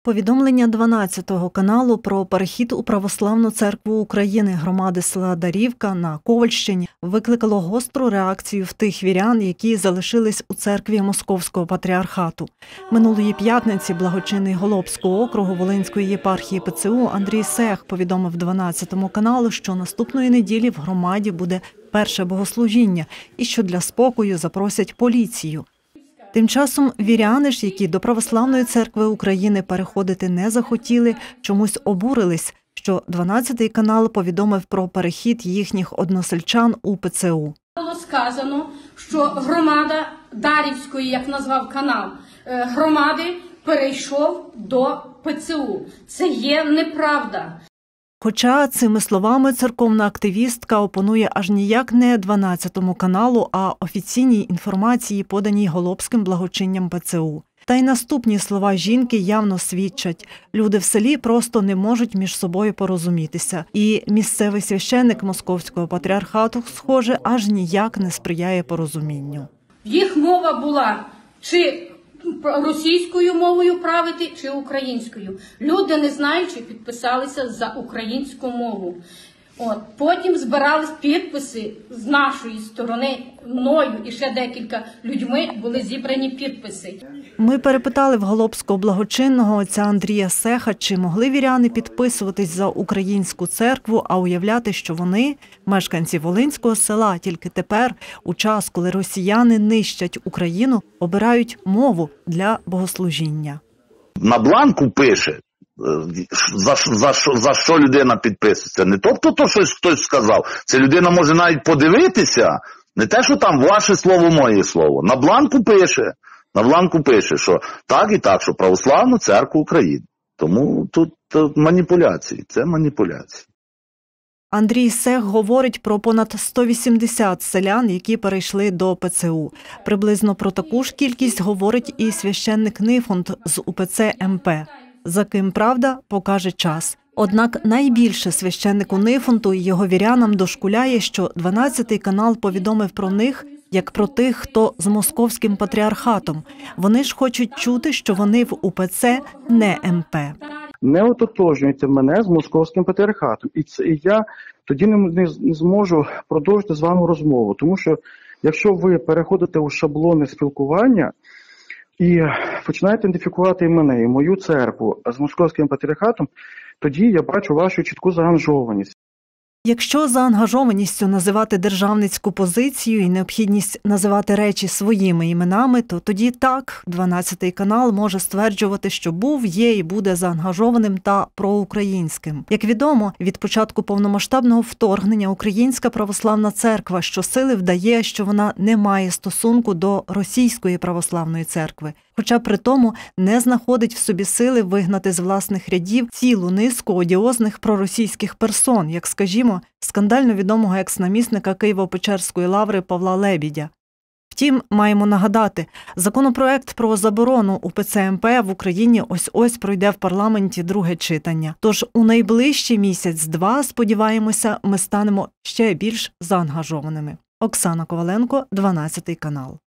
Повідомлення 12-го каналу про перехід у Православну церкву України громади села Дарівка на Ковальщині викликало гостру реакцію в тих вірян, які залишились у церкві Московського патріархату. Минулої п'ятниці благочинний Голобського округу Волинської єпархії ПЦУ Андрій Сех повідомив 12-му каналу, що наступної неділі в громаді буде перше богослужіння і що для спокою запросять поліцію. Тим часом віряни ж, які до Православної церкви України переходити не захотіли, чомусь обурились, що 12-й канал повідомив про перехід їхніх односельчан у ПЦУ. Було сказано, що громада Дарівської, як назвав канал, громади перейшов до ПЦУ. Це є неправда. Хоча цими словами церковна активістка опонує аж ніяк не 12-му каналу, а офіційній інформації, поданій Голобським благочинням ПЦУ. Та й наступні слова жінки явно свідчать – люди в селі просто не можуть між собою порозумітися. І місцевий священник Московського патріархату, схоже, аж ніяк не сприяє порозумінню. Їх мова була чи російською мовою правити, чи українською. Люди, не знаючи, підписалися за українську мову. Потім збирались підписи з нашої сторони, мною і ще декілька людьми були зібрані підписи. Ми перепитали в Голобського благочинного отця Андрія Сеха, чи могли віряни підписуватись за українську церкву, а уявляти, що вони, мешканці Волинського села, тільки тепер, у час, коли росіяни нищать Україну, обирають мову для богослужіння. На бланку пише, за що людина підписується. Не тобто то щось хтось сказав. Це людина може навіть подивитися, не те, що там ваше слово, моє слово. На бланку пише, що так і так, що Православну церкву України. Тому тут маніпуляції, це маніпуляції. Андрій Сех говорить про понад 180 селян, які перейшли до ПЦУ. Приблизно про таку ж кількість говорить і священник Нифонт з УПЦ МП. За ким правда, покаже час. Однак найбільше священнику Нифонту і його вірянам дошкуляє, що 12-й канал повідомив про них, як про тих, хто з Московським патріархатом. Вони ж хочуть чути, що вони в УПЦ не МП. Не ототожнюйте мене з Московським патріархатом. І я тоді не зможу продовжити з вами розмову. Тому що якщо ви переходите у шаблони спілкування і починаєте ідентифікувати і мене, і мою церкву з Московським патріархатом, тоді я бачу вашу чітку заангажованість. Якщо заангажованістю називати державницьку позицію і необхідність називати речі своїми іменами, то тоді так, 12-й канал може стверджувати, що був, є і буде заангажованим та проукраїнським. Як відомо, від початку повномасштабного вторгнення Українська Православна Церква щосили вдає, що вона не має стосунку до Російської Православної Церкви, хоча при тому не знаходить в собі сили вигнати з власних рядів цілу низку одіозних проросійських персон, як, скажімо, скандально відомого екс-намісника Києво-Печерської лаври Павла Лебідя. Втім, маємо нагадати, законопроект про заборону УПЦ МП в Україні ось-ось пройде в парламенті друге читання. Тож у найближчий місяць-два, сподіваємося, ми станемо ще більш заангажованими. Оксана Коваленко, 12-й канал.